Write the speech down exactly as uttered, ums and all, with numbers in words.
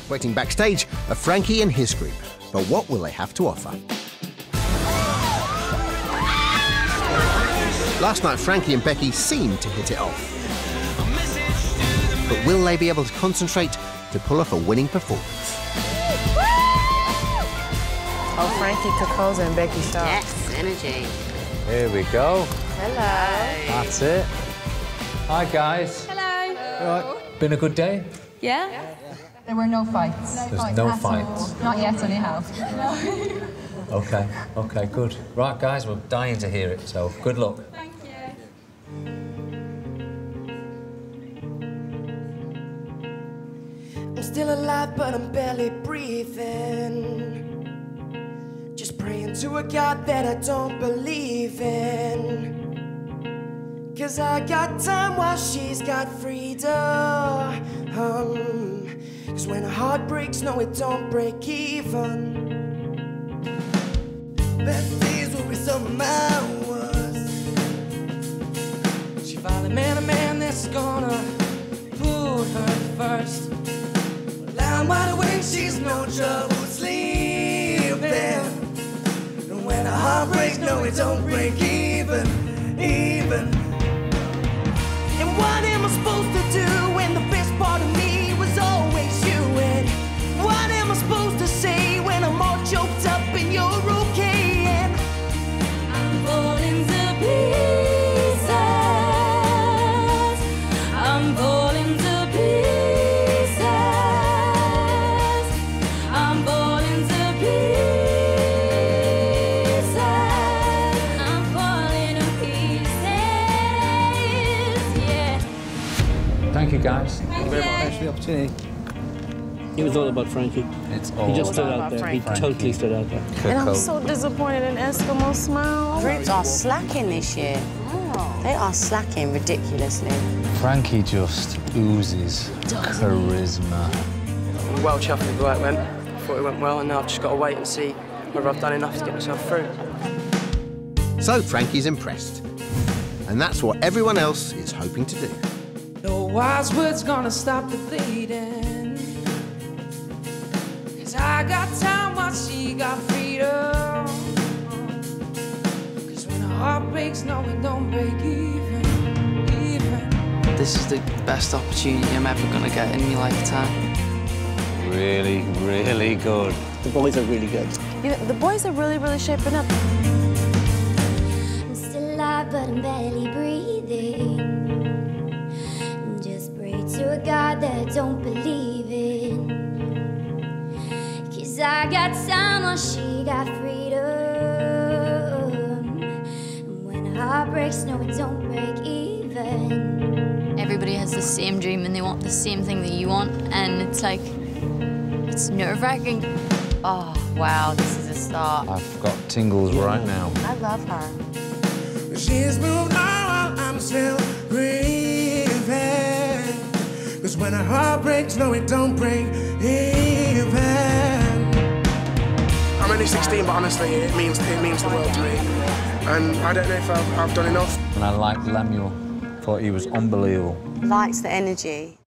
Waiting backstage are Frankie and his group. But what will they have to offer? Last night, Frankie and Becky seemed to hit it off. But will they be able to concentrate to pull off a winning performance? Oh, Frankie Coco's and Becky Shaw. Yes, energy. Here we go. Hello. That's it. Hi, guys. Hello. All right. Been a good day? Yeah? yeah. There were no fights. No There's fights no at fights. all. Not yet, anyhow. No. OK, OK, good. Right, guys, we're dying to hear it, so good luck. Thank you. I'm still alive, but I'm barely breathing. Just praying to a God that I don't believe in. Cause I got time while she's got freedom. Cause when her heart breaks, no, it don't break even. Best days will be some hours. She finally met a man that's gonna put her first. Lying wide awake, she's no trouble sleeping. And when her heart breaks, no, it don't break even, even. And what am I supposed to do when the best part of me was always you? And what am I supposed to say when I'm all choked up and you're okay? And I'm falling to pieces. I'm falling to pieces. I'm falling to pieces. I'm falling to pieces. Yeah. Thank you, guys. Thank you. Thanks for the opportunity. It was all about Frankie. It's all He just stood about out there. Frankie. He totally stood out there. And I'm so disappointed in Eskimo Smile. Groups are slacking this year. Oh. They are slacking ridiculously. Frankie just oozes charisma. I'm well chuffed with the way it went. I thought it went well, and now I've just got to wait and see whether I've done enough to get myself through. So Frankie's impressed. And that's what everyone else is hoping to do. No wise words gonna stop the bleeding. Cause I got time while she got freedom. Cause when her heart breaks, no, it don't break even, even. This is the best opportunity I'm ever gonna get in my lifetime. Really, really good. The boys are really good. You know, the boys are really, really shaping up. I'm still alive, but I'm barely breathing. Just pray to a God that I don't believe in. Cause I got time while she got freedom. And when her heart breaks, no, it don't break even. Everybody has the same dream and they want the same thing that you want, and it's like, it's nerve-wracking. Oh, wow, this is a start. I've got tingles right now. I love her. She's moved on, I'm still breathing. Cause when her heart breaks, no, it don't break even. I'm only sixteen, but honestly, it means it means the world to me. And I don't know if I've, I've done enough. And I liked Lemuel. Thought he was unbelievable. Likes the energy.